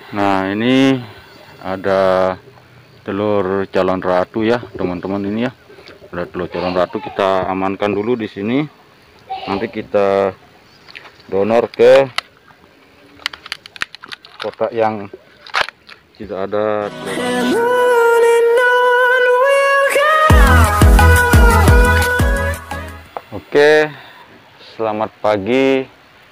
Nah, ini ada telur calon ratu ya, teman-teman. Ini ya, ada telur calon ratu. Kita amankan dulu di sini. Nanti kita donor ke kotak yang tidak ada telur. Oke, selamat pagi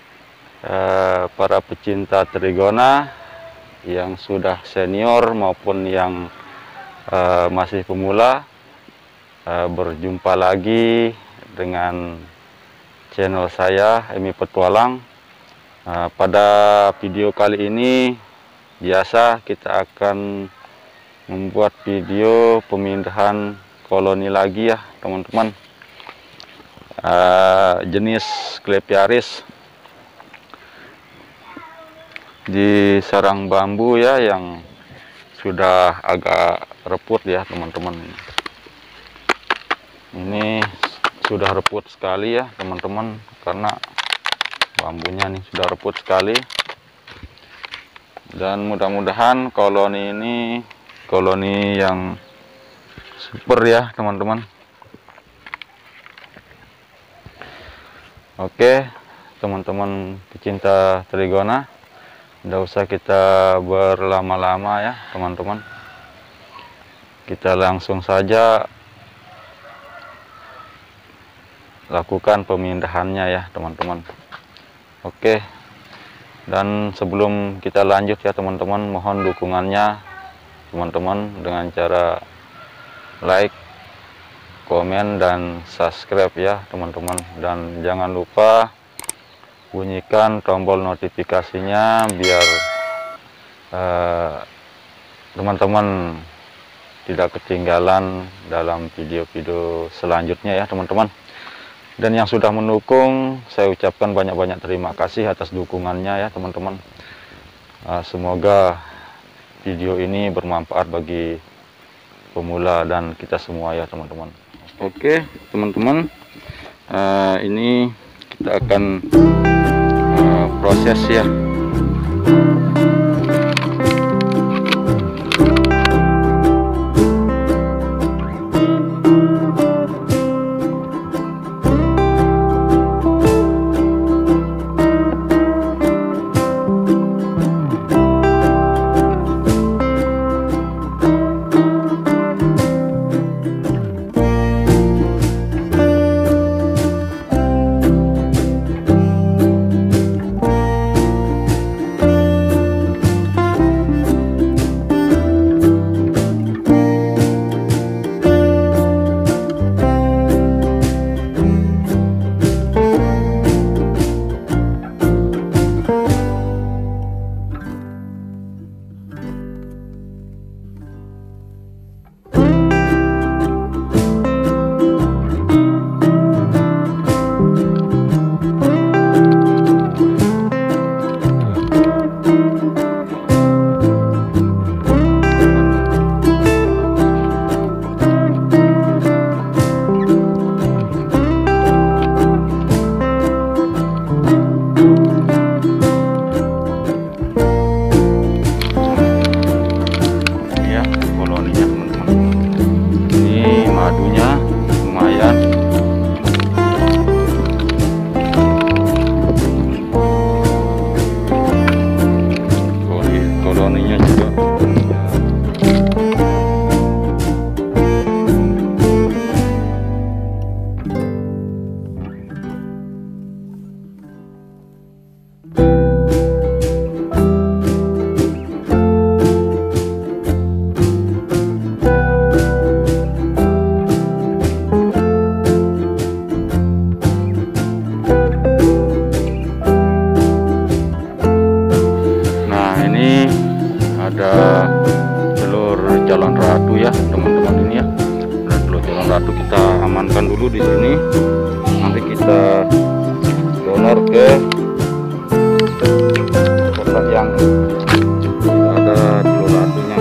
para pecinta trigona yang sudah senior maupun yang masih pemula. Berjumpa lagi dengan channel saya, Emi Petualang. Pada video kali ini biasa kita akan membuat video pemindahan koloni lagi ya teman-teman, jenis Clepiaris di sarang bambu ya, yang sudah agak reput ya teman-teman. Ini sudah reput sekali ya teman-teman, karena bambunya nih sudah reput sekali. Dan mudah-mudahan koloni ini koloni yang super ya teman-teman. Oke teman-teman pecinta trigona, tidak usah kita berlama-lama ya teman-teman, kita langsung saja lakukan pemindahannya ya teman-teman. Oke, dan sebelum kita lanjut ya teman-teman, mohon dukungannya teman-teman dengan cara like, komen, dan subscribe ya teman-teman. Dan jangan lupa bunyikan tombol notifikasinya biar teman-teman tidak ketinggalan dalam video-video selanjutnya ya teman-teman. Dan yang sudah mendukung, saya ucapkan banyak-banyak terima kasih atas dukungannya ya teman-teman. Semoga video ini bermanfaat bagi pemula dan kita semua ya teman-teman. Oke teman-teman, ini kita akan proses ya. Ada telur calon ratu ya teman-teman. Ini ya, ada telur calon ratu. Kita amankan dulu di sini, nanti kita donor ke kotak yang ada telur ratunya.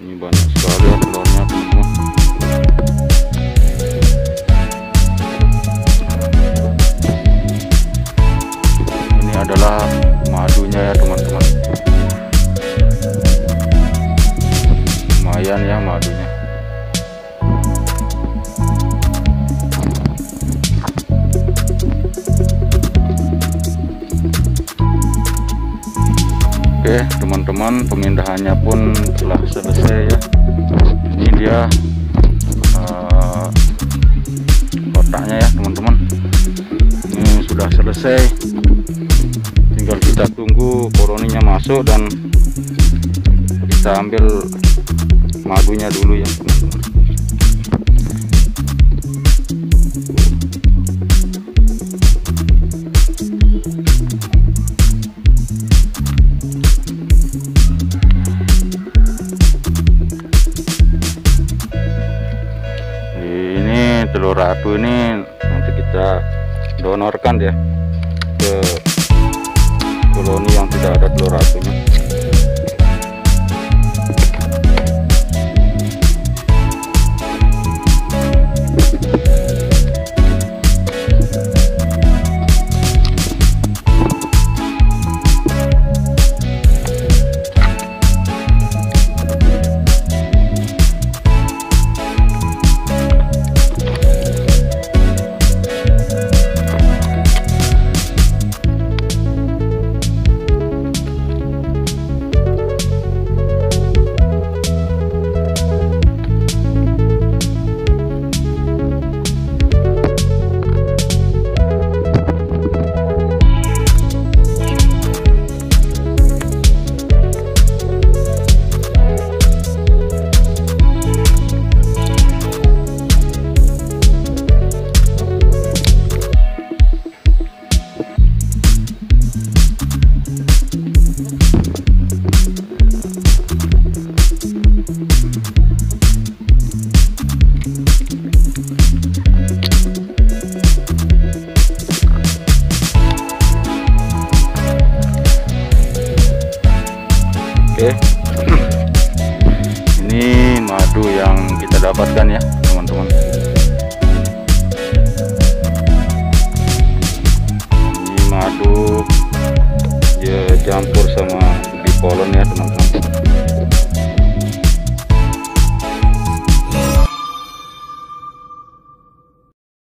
Ini banyak sekali ya telurnya teman-teman. Ini adalah madunya ya teman-teman. Lumayan ya madunya. Oke teman-teman, pemindahannya pun telah selesai ya. Ini dia kotaknya ya teman-teman. Ini sudah selesai, tinggal kita tunggu koloninya masuk dan kita ambil madunya dulu ya teman-teman. Telur ratu ini nanti kita donorkan ya ke koloni yang tidak ada telur ratunya. Oke, ini madu yang kita dapatkan ya teman-teman.